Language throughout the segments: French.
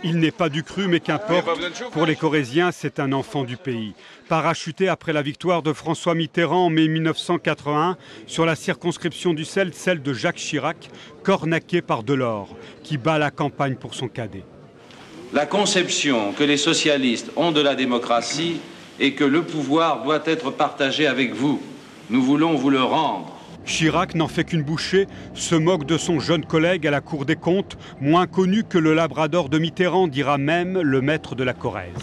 Il n'est pas du cru, mais qu'importe. Pour les Corréziens, c'est un enfant du pays. Parachuté après la victoire de François Mitterrand en mai 1981 sur la circonscription d'Ussel, celle de Jacques Chirac, cornaqué par Delors, qui bat la campagne pour son cadet. La conception que les socialistes ont de la démocratie est que le pouvoir doit être partagé avec vous. Nous voulons vous le rendre. Chirac n'en fait qu'une bouchée, se moque de son jeune collègue à la Cour des comptes, moins connu que le Labrador de Mitterrand, dira même le maître de la Corrèze.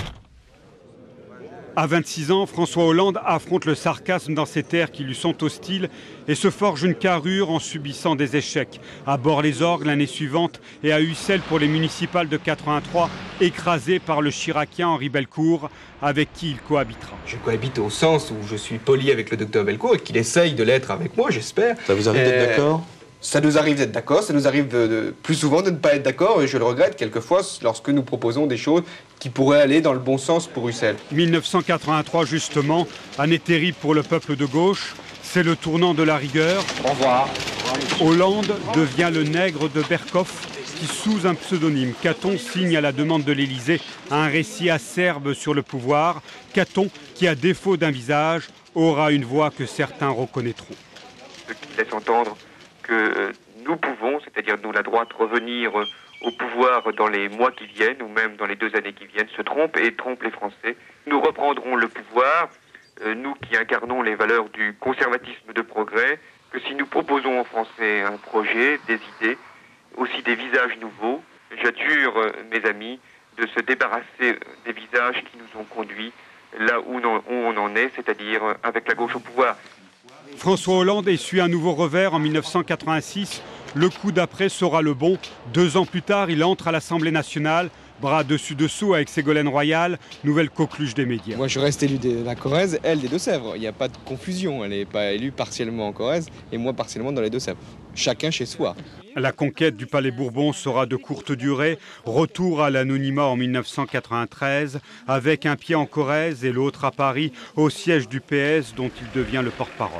À 26 ans, François Hollande affronte le sarcasme dans ces terres qui lui sont hostiles et se forge une carrure en subissant des échecs. À Bord-les-Orgues l'année suivante et à Ussel pour les municipales de 83, écrasé par le chiracien Henri Bellecour, avec qui il cohabitera. Je cohabite au sens où je suis poli avec le docteur Bellecour et qu'il essaye de l'être avec moi, j'espère. Ça vous arrive d'être d'accord ? Ça nous arrive d'être d'accord, ça nous arrive plus souvent de ne pas être d'accord, et je le regrette quelquefois lorsque nous proposons des choses qui pourraient aller dans le bon sens pour Ussel. 1983 justement, année terrible pour le peuple de gauche, c'est le tournant de la rigueur. Au revoir. Hollande devient le nègre de Berkoff, qui sous un pseudonyme, Caton, signe à la demande de l'Élysée un récit acerbe sur le pouvoir. Caton, qui à défaut d'un visage, aura une voix que certains reconnaîtront. Ce qui laisse entendre que nous pouvons, c'est-à-dire nous la droite, revenir au pouvoir dans les mois qui viennent ou même dans les 2 années qui viennent, se trompe et trompe les Français. Nous reprendrons le pouvoir, nous qui incarnons les valeurs du conservatisme de progrès, que si nous proposons aux Français un projet, des idées, aussi des visages nouveaux, j'adjure mes amis de se débarrasser des visages qui nous ont conduits là où on en est, c'est-à-dire avec la gauche au pouvoir. François Hollande essuie un nouveau revers en 1986. Le coup d'après sera le bon. 2 ans plus tard, il entre à l'Assemblée nationale, bras dessus-dessous avec Ségolène Royal, nouvelle coqueluche des médias. Moi je reste élu de la Corrèze, elle des Deux-Sèvres. Il n'y a pas de confusion, elle n'est pas élue partiellement en Corrèze et moi partiellement dans les Deux-Sèvres. Chacun chez soi. La conquête du Palais Bourbon sera de courte durée. Retour à l'anonymat en 1993, avec un pied en Corrèze et l'autre à Paris, au siège du PS dont il devient le porte-parole.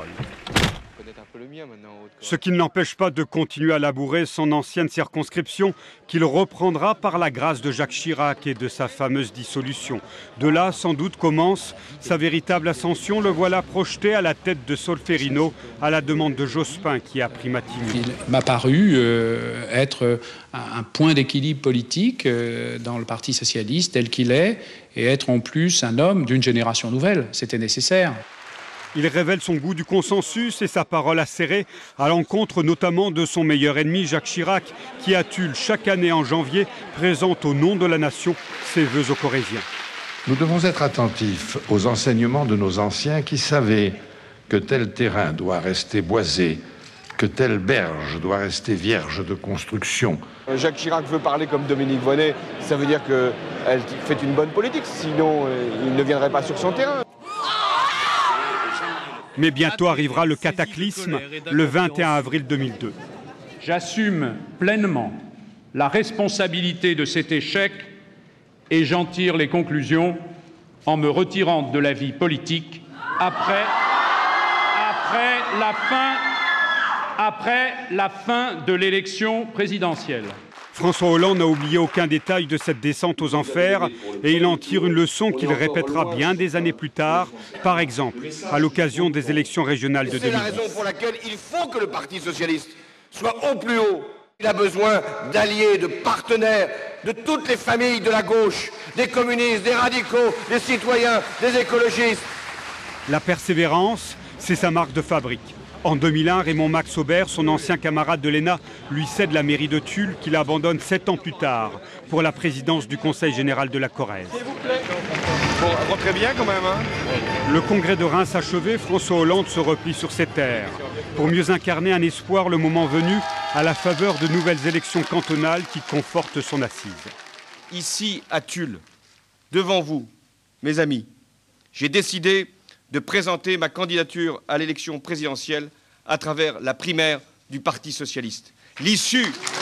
Ce qui ne l'empêche pas de continuer à labourer son ancienne circonscription qu'il reprendra par la grâce de Jacques Chirac et de sa fameuse dissolution. De là, sans doute, commence sa véritable ascension. Le voilà projeté à la tête de Solferino à la demande de Jospin qui a pris Matignon. Il m'a paru être un point d'équilibre politique dans le Parti socialiste tel qu'il est et être en plus un homme d'une génération nouvelle. C'était nécessaire. Il révèle son goût du consensus et sa parole acérée à l'encontre notamment de son meilleur ennemi Jacques Chirac qui à Tulle chaque année en janvier présente au nom de la nation ses vœux aux Corréziens. Nous devons être attentifs aux enseignements de nos anciens qui savaient que tel terrain doit rester boisé, que telle berge doit rester vierge de construction. Jacques Chirac veut parler comme Dominique Voynet, ça veut dire qu'elle fait une bonne politique, sinon il ne viendrait pas sur son terrain. Mais bientôt arrivera le cataclysme, le 21 avril 2002. J'assume pleinement la responsabilité de cet échec et j'en tire les conclusions en me retirant de la vie politique après la fin de l'élection présidentielle. François Hollande n'a oublié aucun détail de cette descente aux enfers et il en tire une leçon qu'il répétera bien des années plus tard, par exemple à l'occasion des élections régionales de 2010. C'est la raison pour laquelle il faut que le Parti socialiste soit au plus haut. Il a besoin d'alliés, de partenaires, de toutes les familles de la gauche, des communistes, des radicaux, des citoyens, des écologistes. La persévérance, c'est sa marque de fabrique. En 2001, Raymond Max Aubert, son ancien camarade de l'ENA, lui cède la mairie de Tulle qu'il abandonne 7 ans plus tard pour la présidence du Conseil général de la Corrèze. S'il vous plaît. Bon, rentrez bien quand même, hein. Le congrès de Reims achevé, François Hollande se replie sur ses terres pour mieux incarner un espoir le moment venu à la faveur de nouvelles élections cantonales qui confortent son assise. Ici, à Tulle, devant vous, mes amis, j'ai décidé de présenter ma candidature à l'élection présidentielle à travers la primaire du Parti socialiste. L'issue...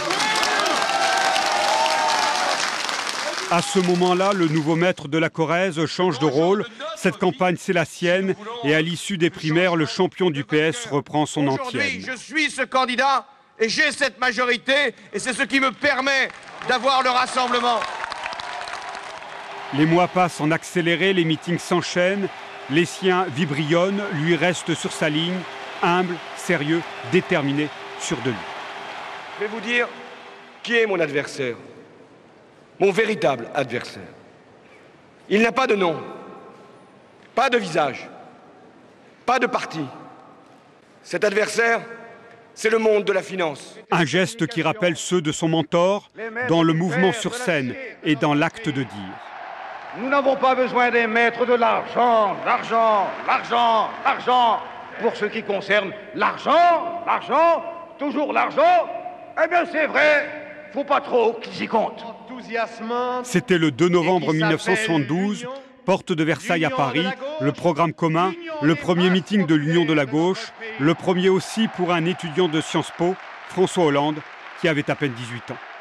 À ce moment-là, le nouveau maître de la Corrèze change de rôle. Cette campagne, c'est la sienne. Et à l'issue des primaires, le champion du PS reprend son antienne. Aujourd'hui, je suis ce candidat Et j'ai cette majorité, et c'est ce qui me permet d'avoir le rassemblement. Les mois passent en accéléré, les meetings s'enchaînent, les siens vibrillonnent, lui reste sur sa ligne, humble, sérieux, déterminé, sûr de lui. Je vais vous dire qui est mon adversaire, mon véritable adversaire. Il n'a pas de nom, pas de visage, pas de parti. Cet adversaire, c'est le monde de la finance. Un geste qui rappelle ceux de son mentor dans le mouvement sur scène et dans l'acte de dire. Nous n'avons pas besoin des maîtres de l'argent, l'argent, l'argent, l'argent. Pour ce qui concerne l'argent, l'argent, toujours l'argent, eh bien c'est vrai, faut pas trop qu'ils y comptent. C'était le 2 novembre 1972, porte de Versailles à Paris, le programme commun, le premier meeting de l'Union de la gauche, le premier aussi pour un étudiant de Sciences Po, François Hollande, qui avait à peine 18 ans.